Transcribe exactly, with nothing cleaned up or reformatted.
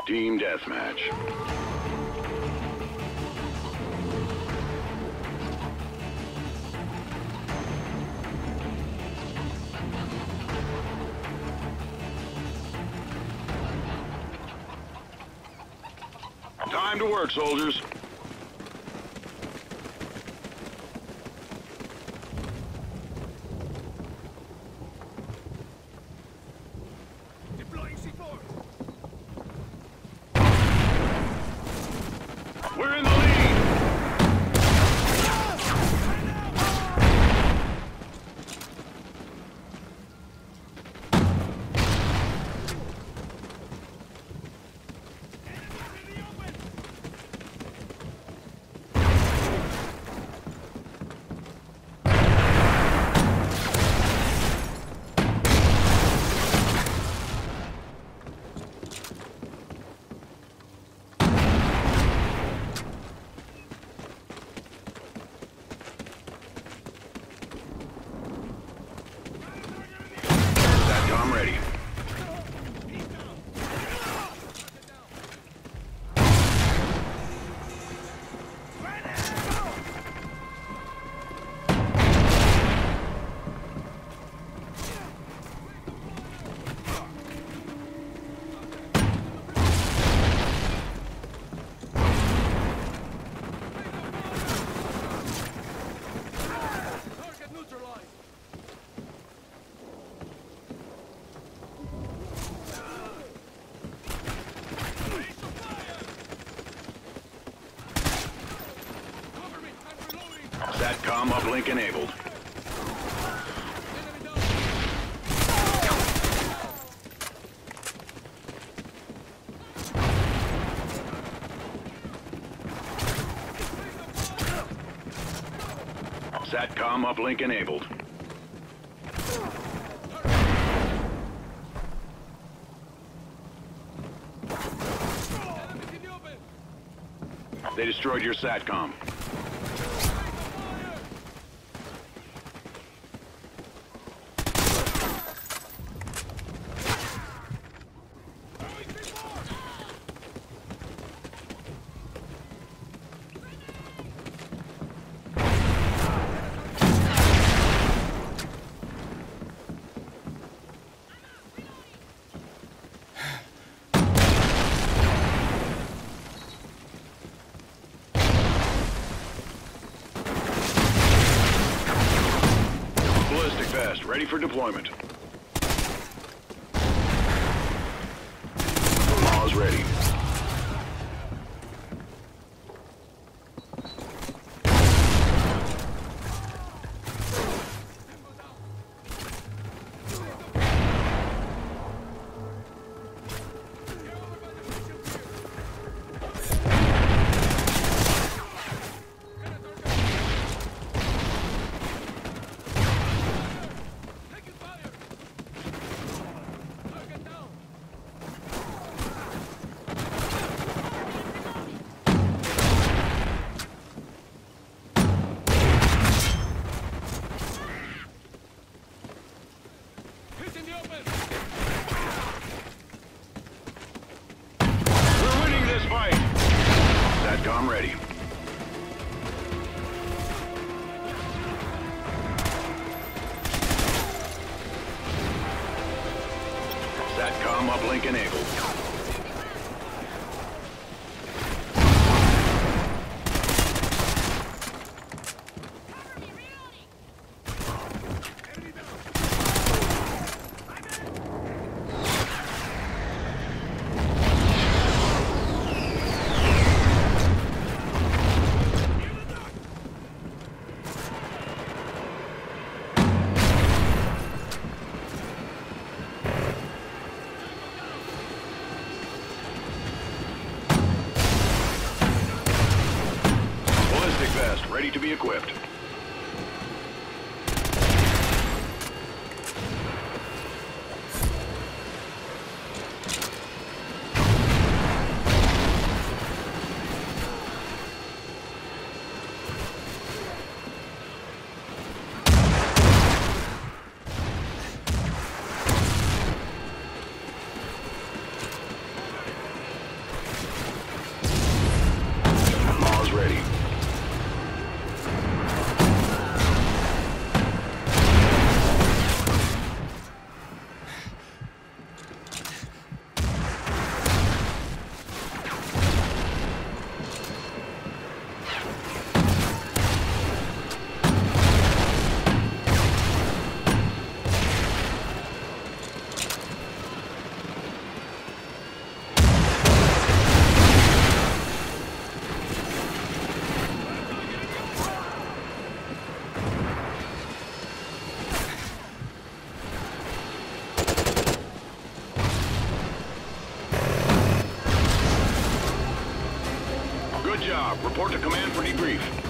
Team deathmatch. Time to work, soldiers. Deploying C four. We're in the lead. SATCOM ready. Target neutralized. Cover me. I'm reloading. SATCOM uplink enabled. Enemy down. SATCOM uplink enabled. Enemies in the open. They destroyed your SATCOM. Ballistic vest ready for deployment. Laws ready. Taking fire. Target down. Hit in the open. We're winning this fight. SATCOM ready. SATCOM uplink enabled. Enemy down. Ballistic vest ready to be equipped. Report to command for debrief.